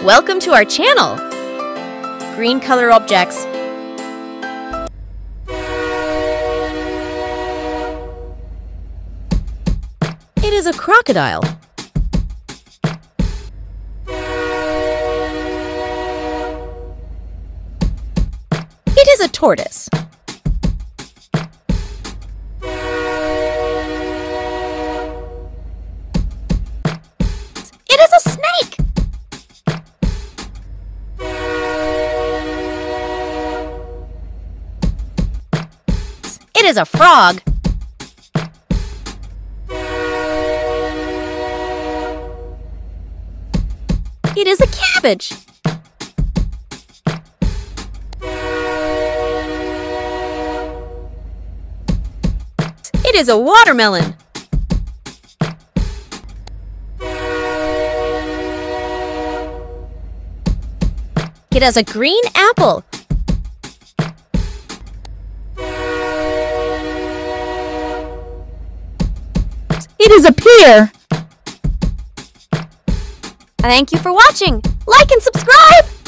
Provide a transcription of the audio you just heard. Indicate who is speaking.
Speaker 1: Welcome to our channel! Green color objects. It is a crocodile. It is a tortoise. It is a snake. It is a frog. It is a cabbage. It is a watermelon. It has a green apple. It is a pear. Thank you for watching. Like and subscribe!